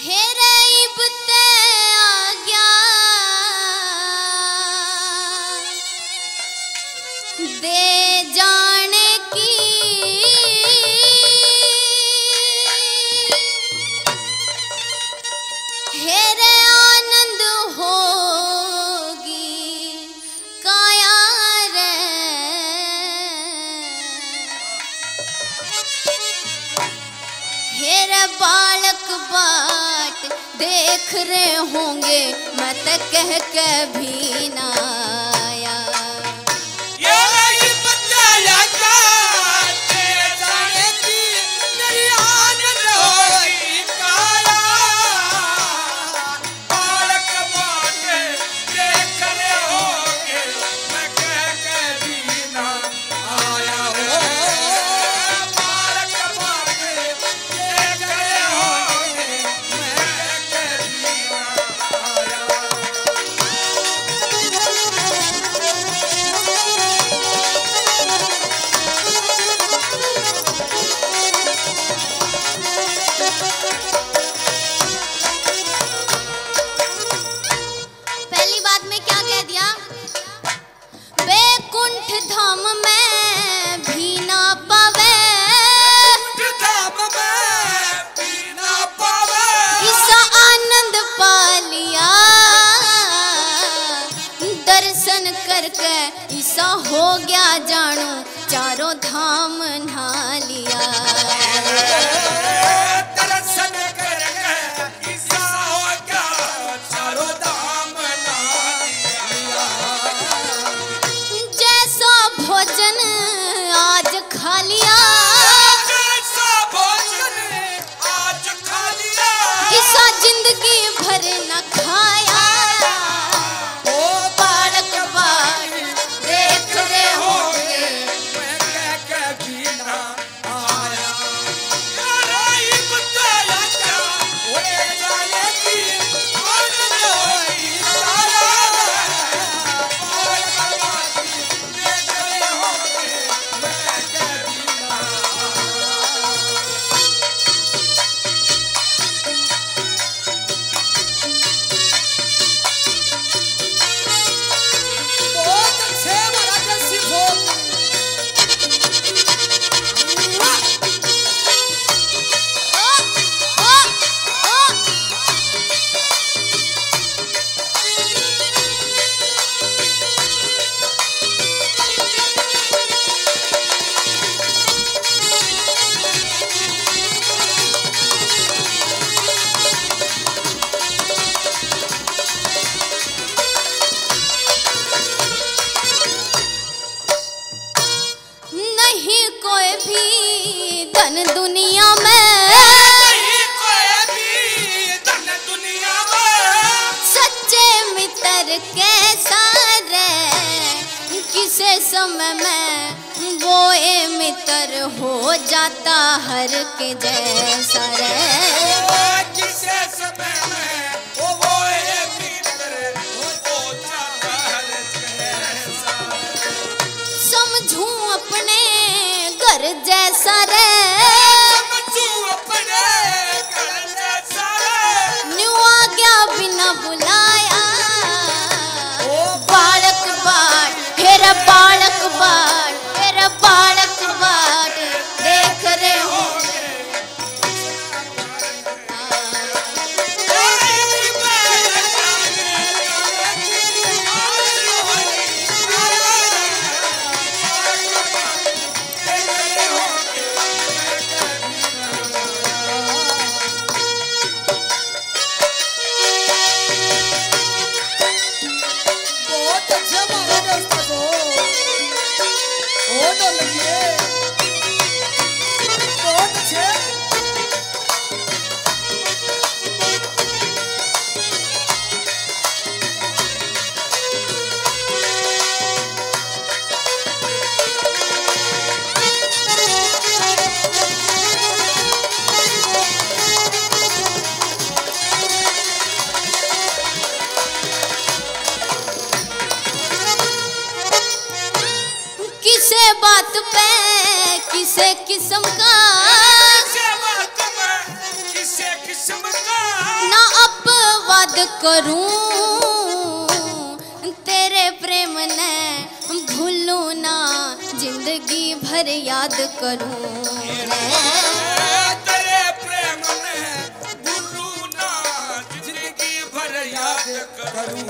हेरे इबते आ गया दे जाने की हेरे आनंद होगी काया रे हेरे बालक बाट देख रहे होंगे मैं तो कह के भी ना आया धाम में भी ना पावे इसा आनंद पा लिया दर्शन करके ऐसा हो गया जानू चारों धाम नहा लिया दर्शन करके ऐसा हो गया चारों धाम नहा लिया जैसा भोजन आज खा लिया ऐसा जिंदगी भर न खाया बालक बाट देख रहे होंगे मैं कह भी ना आया नहीं कोई भी धन दुनिया में सच्चे मित्र के सारे किसे समय में वो ए मित्र हो जाता हर के जैसा रे किसे समय में वो ए मित्र हो जाता हर के जैसा समझूं अपने घर जैसा रे न्यू आ गया बिना बुलाया बालक बाट फिर बालक बाट देख रहे हो बात पे किसे किस्म का किसे किस्म का करूं तेरे प्रेम ने भूलूं ना जिंदगी भर याद करूं तेरे प्रेम में भूलूं ना जिंदगी भर याद करूं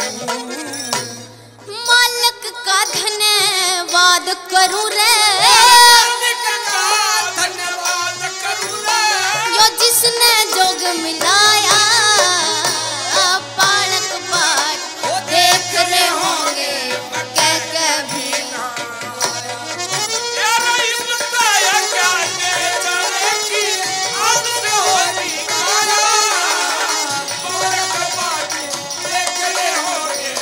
मालिक का धन्यवाद करूं रे मालिक का धन्यवाद करूं रे यो जिसने जोग मिलाया बालक बाट देख रहे होंगे कह के भी तेरा इस्ता या क्या जाने की आदत होगी आया बालक बाट देख रहे होंगे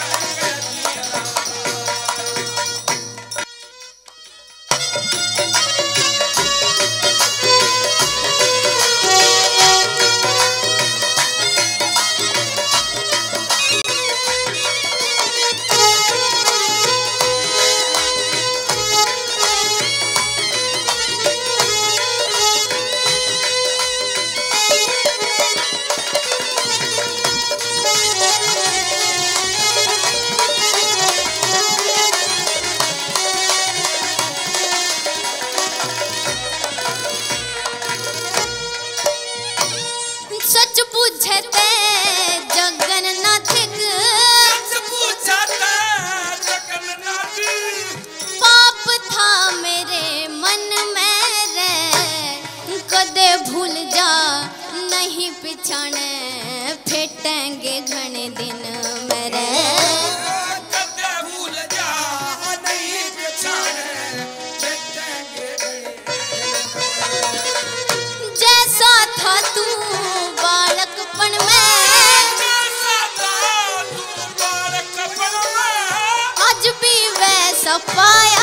सच पूछे ते जगन्नाथिक पाप था मेरे मन में रे कदे भूल जा नहीं पिछाने फेटेंगे घने दिन मेरे जैसा था तू बालकपन में आज भी वैसा पाया